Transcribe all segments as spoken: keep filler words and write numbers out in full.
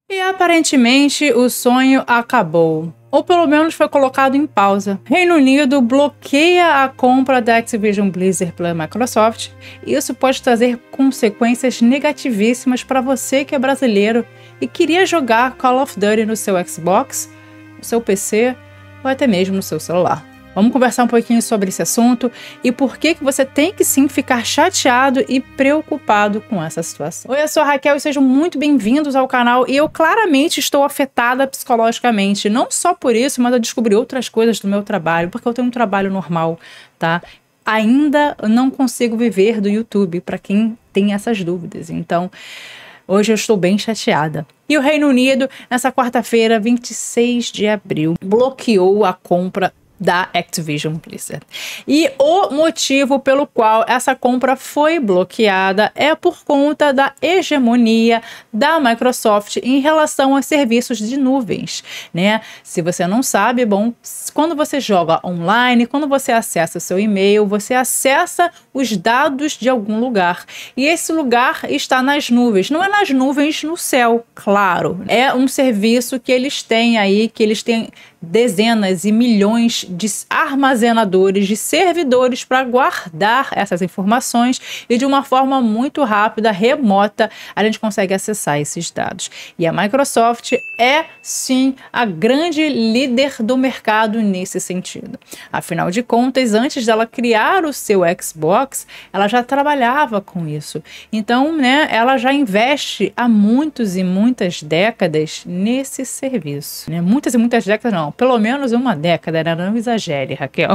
E aparentemente o sonho acabou, ou pelo menos foi colocado em pausa. Reino Unido bloqueia a compra da Activision Blizzard pela Microsoft. Isso pode trazer consequências negativíssimas para você que é brasileiro e queria jogar Call of Duty no seu Xbox, no seu P C ou até mesmo no seu celular. Vamos conversar um pouquinho sobre esse assunto e por que que você tem que sim ficar chateado e preocupado com essa situação. Oi, eu sou a Raquel e sejam muito bem-vindos ao canal. E eu claramente estou afetada psicologicamente, não só por isso, mas eu descobri outras coisas do meu trabalho, porque eu tenho um trabalho normal, tá? Ainda não consigo viver do YouTube, para quem tem essas dúvidas. Então, hoje eu estou bem chateada. E o Reino Unido, nessa quarta-feira, vinte e seis de abril, bloqueou a compra da Activision Blizzard. E o motivo pelo qual essa compra foi bloqueada é por conta da hegemonia da Microsoft em relação aos serviços de nuvens, né? Se você não sabe, bom, quando você joga online, quando você acessa o seu e-mail, você acessa os dados de algum lugar. E esse lugar está nas nuvens. Não é nas nuvens no céu, claro. É um serviço que eles têm aí, que eles têm dezenas e milhões de armazenadores, de servidores para guardar essas informações e de uma forma muito rápida, remota, a gente consegue acessar esses dados. E a Microsoft é, sim, a grande líder do mercado nesse sentido. Afinal de contas, antes dela criar o seu Xbox, ela já trabalhava com isso. Então, né, ela já investe há muitos e muitas décadas nesse serviço. Né? Muitas e muitas décadas não. Pelo menos uma década, né? Não exagere, Raquel.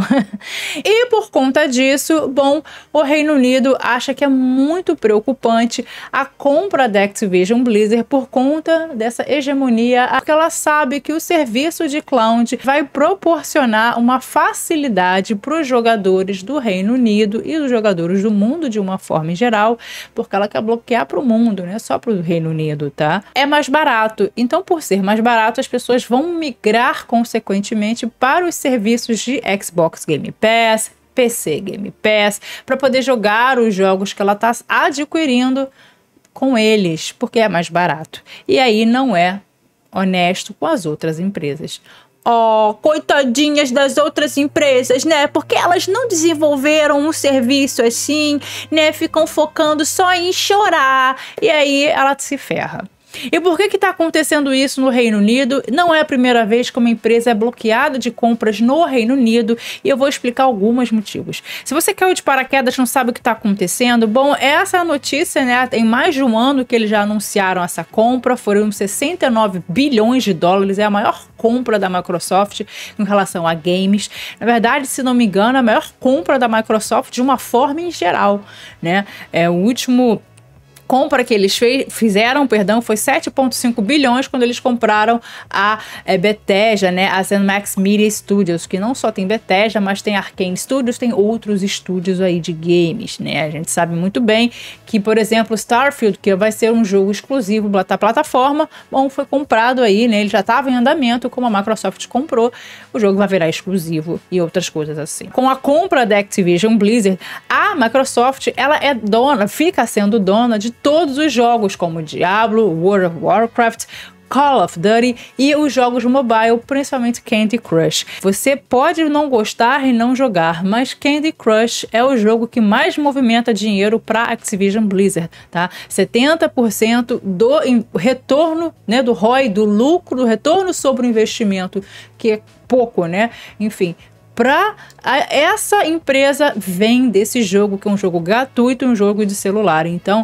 E por conta disso, bom, o Reino Unido acha que é muito preocupante a compra da Activision Blizzard por conta dessa hegemonia, porque ela sabe que o serviço de cloud vai proporcionar uma facilidade para os jogadores do Reino Unido e os jogadores do mundo de uma forma em geral, porque ela quer bloquear para o mundo, né? Só para o Reino Unido, tá? É mais barato. Então, por ser mais barato, as pessoas vão migrar com consequentemente para os serviços de Xbox Game Pass, P C Game Pass, para poder jogar os jogos que ela está adquirindo com eles, porque é mais barato. E aí não é honesto com as outras empresas. Oh, coitadinhas das outras empresas, né? Porque elas não desenvolveram um serviço assim, né? Ficam focando só em chorar e aí ela se ferra. E por que que está acontecendo isso no Reino Unido? Não é a primeira vez que uma empresa é bloqueada de compras no Reino Unido e eu vou explicar alguns motivos. Se você caiu de paraquedas e não sabe o que está acontecendo, bom, essa é a notícia, né? Tem mais de um ano que eles já anunciaram essa compra, foram sessenta e nove bilhões de dólares, é a maior compra da Microsoft em relação a games. Na verdade, se não me engano, a maior compra da Microsoft de uma forma em geral, né? É o último compra que eles fizeram, perdão, foi sete vírgula cinco bilhões quando eles compraram a é, Bethesda, né, a ZeniMax Media Studios, que não só tem Bethesda, mas tem Arkane Studios, tem outros estúdios aí de games, né? A gente sabe muito bem que, por exemplo, Starfield, que vai ser um jogo exclusivo da plataforma, bom, foi comprado aí, né? Ele já estava em andamento, como a Microsoft comprou, o jogo vai virar exclusivo e outras coisas assim. Com a compra da Activision Blizzard, a Microsoft, ela é dona, fica sendo dona de todos os jogos, como Diablo, World of Warcraft, Call of Duty e os jogos mobile, principalmente Candy Crush. Você pode não gostar e não jogar, mas Candy Crush é o jogo que mais movimenta dinheiro para Activision Blizzard, tá? setenta por cento do retorno, né, do R O I, do lucro, do retorno sobre o investimento, que é pouco, né? Enfim, para essa empresa vem desse jogo, que é um jogo gratuito, um jogo de celular. Então,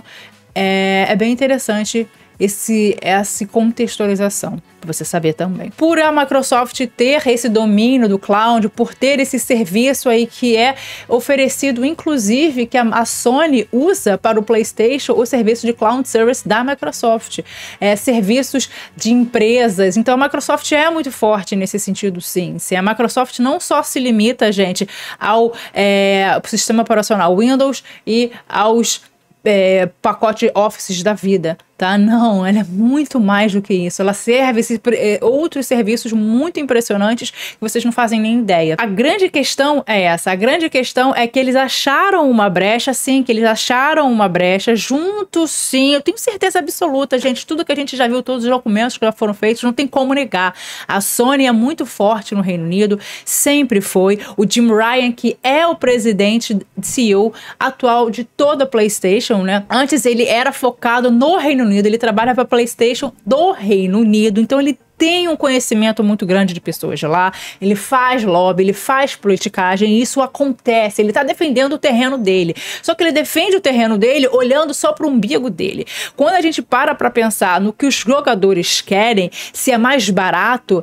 é, é bem interessante esse, essa contextualização, para você saber também. Por a Microsoft ter esse domínio do cloud, por ter esse serviço aí que é oferecido, inclusive, que a, a Sony usa para o PlayStation, o serviço de cloud service da Microsoft, é, serviços de empresas. Então a Microsoft é muito forte nesse sentido, sim. Se a Microsoft não só se limita, gente, ao é, sistema operacional Windows e aos É, pacote Office da vida. tá? Não, ela é muito mais do que isso. Ela serve esse, outros serviços muito impressionantes que vocês não fazem nem ideia. A grande questão é essa. A grande questão é que eles acharam uma brecha, sim, que eles acharam uma brecha junto, sim. Eu tenho certeza absoluta, gente. Tudo que a gente já viu, todos os documentos que já foram feitos, não tem como negar. A Sony é muito forte no Reino Unido, sempre foi. O Jim Ryan, que é o presidente, C E O atual de toda a PlayStation, né? Antes ele era focado no Reino Unido, ele trabalha para a PlayStation do Reino Unido, então ele tem um conhecimento muito grande de pessoas de lá, ele faz lobby, ele faz politicagem, e isso acontece, ele tá defendendo o terreno dele, só que ele defende o terreno dele olhando só pro umbigo dele. Quando a gente para para pensar no que os jogadores querem, se é mais barato,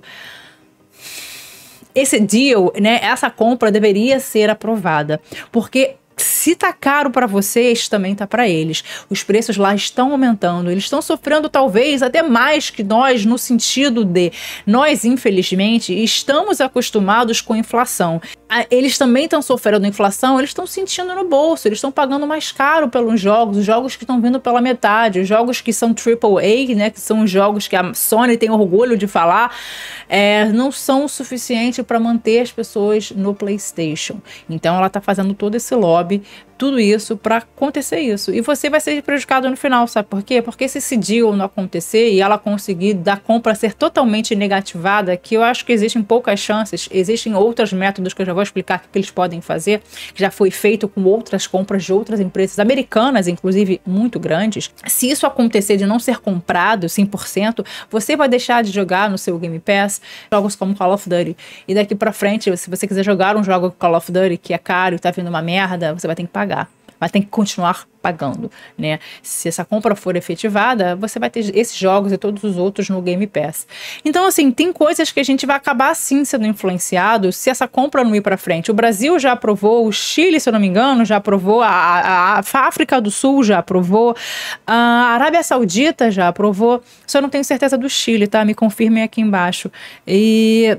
esse deal, né, essa compra deveria ser aprovada, porque se tá caro para vocês, também tá para eles. Os preços lá estão aumentando, eles estão sofrendo talvez até mais que nós, no sentido de nós, infelizmente, estamos acostumados com inflação. Eles também estão sofrendo inflação, eles estão sentindo no bolso, eles estão pagando mais caro pelos jogos, os jogos que estão vindo pela metade, os jogos que são triple A, né, que são os jogos que a Sony tem orgulho de falar, é, não são o suficiente para manter as pessoas no PlayStation. Então ela tá fazendo todo esse lobby, tudo isso para acontecer isso. E você vai ser prejudicado no final, sabe por quê? Porque se esse deal não acontecer e ela conseguir da compra ser totalmente negativada, que eu acho que existem poucas chances, existem outros métodos que eu já vou explicar que eles podem fazer, que já foi feito com outras compras de outras empresas americanas, inclusive muito grandes. Se isso acontecer de não ser comprado cem por cento, você vai deixar de jogar no seu Game Pass jogos como Call of Duty. E daqui pra frente, se você quiser jogar um jogo Call of Duty que é caro e tá vindo uma merda, você vai ter que pagar. Mas tem que continuar pagando, né? Se essa compra for efetivada, você vai ter esses jogos e todos os outros no Game Pass. Então, assim, tem coisas que a gente vai acabar, sim, sendo influenciado se essa compra não ir para frente. O Brasil já aprovou, o Chile, se eu não me engano, já aprovou, a, a, a África do Sul já aprovou, a Arábia Saudita já aprovou, só não tenho certeza do Chile, tá? Me confirmem aqui embaixo. E...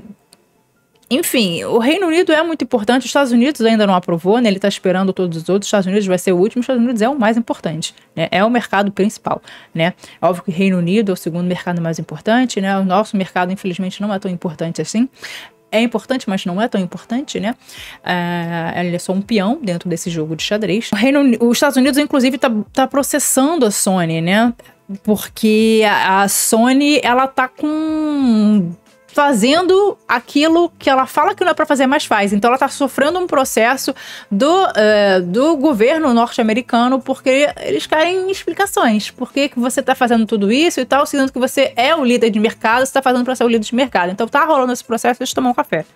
Enfim, o Reino Unido é muito importante, os Estados Unidos ainda não aprovou, né? Ele está esperando todos os outros, os Estados Unidos vai ser o último, os Estados Unidos é o mais importante, né? É o mercado principal, né? Óbvio que o Reino Unido é o segundo mercado mais importante, né? O nosso mercado, infelizmente, não é tão importante assim. É importante, mas não é tão importante, né? Uh, ele é só um peão dentro desse jogo de xadrez. O Reino, os Estados Unidos, inclusive, tá, tá processando a Sony, né? Porque a, a Sony, ela tá com... fazendo aquilo que ela fala que não é para fazer, mas faz. Então ela tá sofrendo um processo do, uh, do governo norte-americano porque eles querem explicações. Por que que você tá fazendo tudo isso e tal, sendo que você é o líder de mercado, você tá fazendo para ser o líder de mercado. Então tá rolando esse processo, deixa eu tomar um café.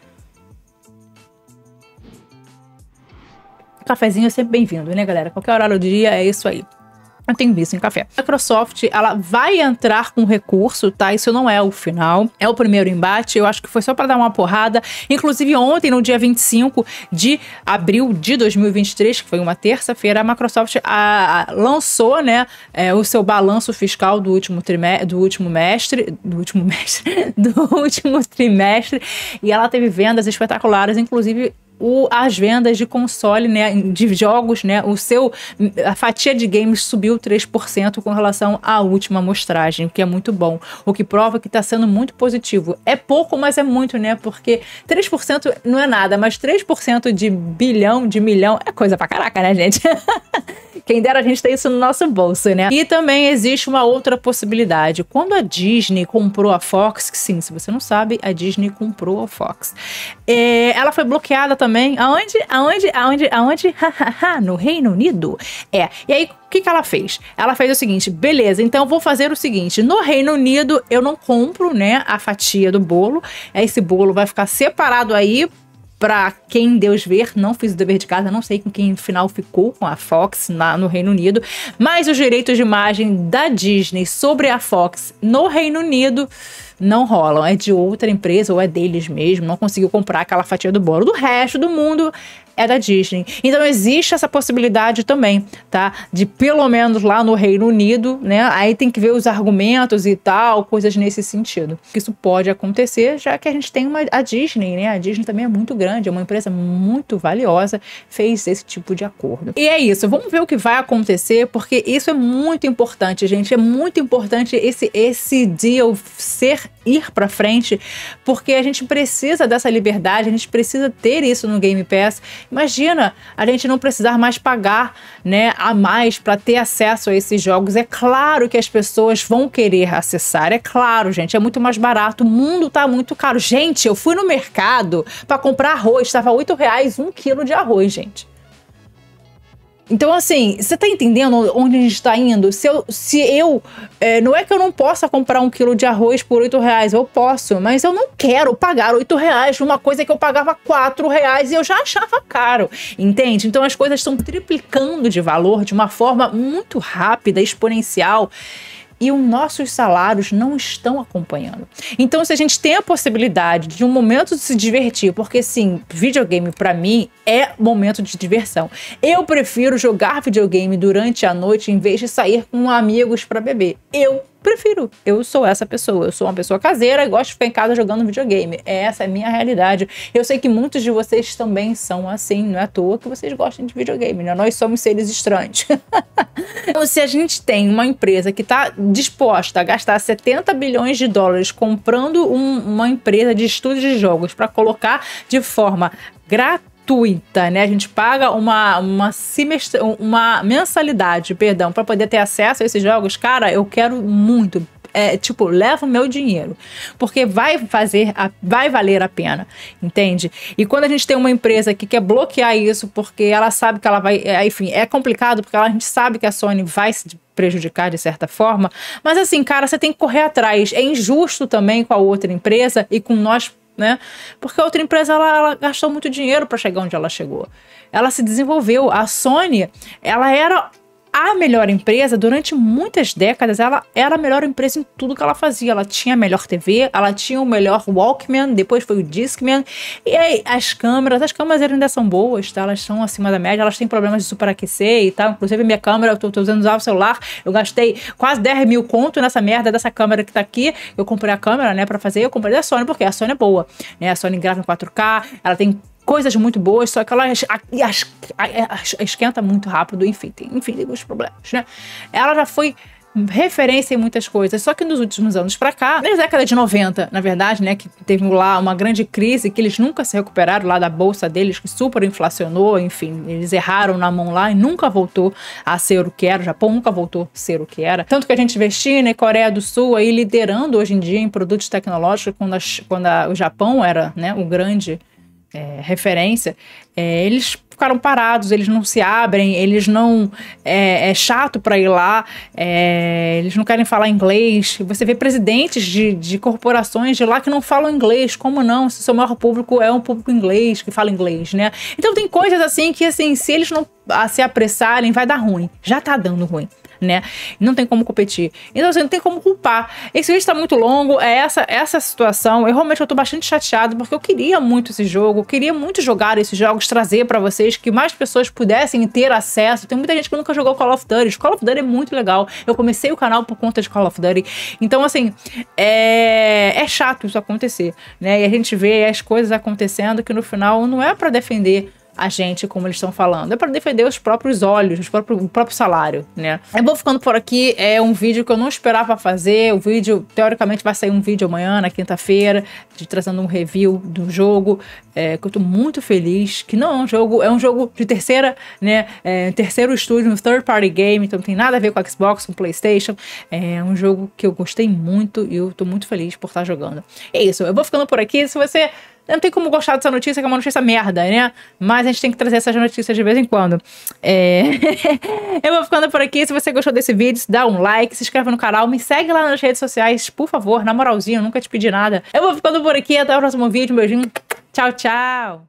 Cafezinho é sempre bem-vindo, né, galera? Qualquer horário do dia é isso aí. Eu tenho visto em café. A Microsoft, ela vai entrar com recurso, tá? Isso não é o final, é o primeiro embate. Eu acho que foi só para dar uma porrada. Inclusive ontem, no dia vinte e cinco de abril de dois mil e vinte e três, que foi uma terça-feira, a Microsoft a, a, lançou, né, é, o seu balanço fiscal do último trimestre, do último mestre, do último mestre, do último trimestre, e ela teve vendas espetaculares, inclusive O, as vendas de console, né, de jogos, né, o seu, a fatia de games subiu três por cento com relação à última amostragem, o que é muito bom, o que prova que está sendo muito positivo. É pouco, mas é muito, né, porque três por cento não é nada, mas três por cento de bilhão, de milhão, é coisa pra caraca, né, gente? Quem dera a gente ter isso no nosso bolso, né? E também existe uma outra possibilidade. Quando a Disney comprou a Fox, que sim, se você não sabe, a Disney comprou a Fox. É, ela foi bloqueada também. Aonde? Aonde? Aonde? Aonde? No Reino Unido. É. E aí, o que que ela fez? Ela fez o seguinte, beleza, então eu vou fazer o seguinte, no Reino Unido eu não compro, né, a fatia do bolo. Esse bolo vai ficar separado aí pra quem Deus ver, não fiz o dever de casa, não sei com quem no final ficou com a Fox na, no Reino Unido, mas os direitos de imagem da Disney sobre a Fox no Reino Unido não rolam, é de outra empresa ou é deles mesmo, não conseguiu comprar aquela fatia do bolo. Do resto do mundo é da Disney. Então existe essa possibilidade também, tá? De pelo menos lá no Reino Unido, né? Aí tem que ver os argumentos e tal, coisas nesse sentido. Isso pode acontecer, já que a gente tem uma, a Disney, né? A Disney também é muito grande, é uma empresa muito valiosa, fez esse tipo de acordo. E é isso, vamos ver o que vai acontecer, porque isso é muito importante, gente. É muito importante esse, esse deal ser, ir pra frente, porque a gente precisa dessa liberdade, a gente precisa ter isso no Game Pass. Imagina a gente não precisar mais pagar, né, a mais para ter acesso a esses jogos. É claro que as pessoas vão querer acessar, é claro, gente, é muito mais barato, o mundo tá muito caro. Gente, eu fui no mercado para comprar arroz, estava oito reais um quilo de arroz, gente. Então, assim, você tá entendendo onde a gente tá indo? Se eu, se eu é, não é que eu não possa comprar um quilo de arroz por oito reais, eu posso, mas eu não quero pagar oito reais numa coisa que eu pagava quatro reais e eu já achava caro, entende? Então as coisas estão triplicando de valor de uma forma muito rápida, exponencial, e os nossos salários não estão acompanhando. Então, se a gente tem a possibilidade de um momento de se divertir, porque sim, videogame para mim é momento de diversão. Eu prefiro jogar videogame durante a noite em vez de sair com amigos para beber. Eu prefiro. Eu sou essa pessoa. Eu sou uma pessoa caseira e gosto de ficar em casa jogando videogame. Essa é a minha realidade. Eu sei que muitos de vocês também são assim. Não é à toa que vocês gostam de videogame, né? Nós somos seres estranhos. Então, se a gente tem uma empresa que está disposta a gastar setenta bilhões de dólares comprando um, uma empresa de estúdio de jogos para colocar de forma gratuita, né? A gente paga uma, uma, semestre, uma mensalidade, perdão, para poder ter acesso a esses jogos. Cara, eu quero muito. É, tipo, leva o meu dinheiro, porque vai fazer, a, vai valer a pena, entende? E quando a gente tem uma empresa que quer bloquear isso, porque ela sabe que ela vai, é, enfim, é complicado, porque ela, a gente sabe que a Sony vai se prejudicar de certa forma, mas assim, cara, você tem que correr atrás. É injusto também com a outra empresa e com nós, né? Porque a outra empresa, ela, ela gastou muito dinheiro para chegar onde ela chegou. Ela se desenvolveu. A Sony, ela era a melhor empresa durante muitas décadas. Ela era a melhor empresa em tudo que ela fazia. Ela tinha a melhor T V, ela tinha o melhor Walkman, depois foi o Discman, e aí as câmeras, as câmeras ainda são boas, tá? Elas são acima da média, elas têm problemas de superaquecer e tal. Inclusive a minha câmera, eu tô, tô usando usar o celular, eu gastei quase dez mil conto nessa merda dessa câmera que tá aqui. Eu comprei a câmera, né, pra fazer, eu comprei da Sony, porque a Sony é boa, né? A Sony grava em quatro K, ela tem coisas muito boas, só que ela as, as, as, esquenta muito rápido, enfim, tem, enfim, tem alguns problemas, né? Ela já foi referência em muitas coisas, só que nos últimos anos pra cá, desde a década de noventa, na verdade, né, que teve lá uma grande crise, que eles nunca se recuperaram lá da bolsa deles, que super inflacionou, enfim, eles erraram na mão lá e nunca voltou a ser o que era, o Japão nunca voltou a ser o que era, tanto que a gente vê China e Coreia do Sul aí liderando hoje em dia em produtos tecnológicos, quando, a, quando a, o Japão era, né, o grande É, referência, é, eles ficaram parados, eles não se abrem, eles não... É, é chato para ir lá, é, eles não querem falar inglês. Você vê presidentes de, de corporações de lá que não falam inglês. Como não? Se o seu maior público é um público inglês, que fala inglês, né? Então tem coisas assim que, assim, se eles não se apressarem, vai dar ruim. Já tá dando ruim, né? Não tem como competir. Então, assim, não tem como culpar. Esse vídeo tá muito longo, é essa, essa situação. Eu realmente eu tô bastante chateado, porque eu queria muito esse jogo, eu queria muito jogar esses jogos, trazer pra vocês, que mais pessoas pudessem ter acesso. Tem muita gente que nunca jogou Call of Duty. Call of Duty é muito legal. Eu comecei o canal por conta de Call of Duty. Então, assim, é, é chato isso acontecer, né? E a gente vê as coisas acontecendo que no final não é pra defender a gente, como eles estão falando, é para defender os próprios olhos, os próprios, o próprio salário, né? Eu vou ficando por aqui, é um vídeo que eu não esperava fazer, o vídeo, teoricamente vai sair um vídeo amanhã, na quinta-feira, de trazendo um review do jogo, é, que eu tô muito feliz, que não é um jogo, é um jogo de terceira, né, é, terceiro estúdio, um third party game, então não tem nada a ver com a Xbox, com o PlayStation, é um jogo que eu gostei muito e eu tô muito feliz por estar jogando. É isso, eu vou ficando por aqui, se você... Não tem como gostar dessa notícia, que é uma notícia merda, né? Mas a gente tem que trazer essas notícias de vez em quando. É... eu vou ficando por aqui. Se você gostou desse vídeo, dá um like, se inscreve no canal, me segue lá nas redes sociais, por favor, na moralzinha, eu nunca te pedi nada. Eu vou ficando por aqui, até o próximo vídeo, um beijinho, tchau, tchau!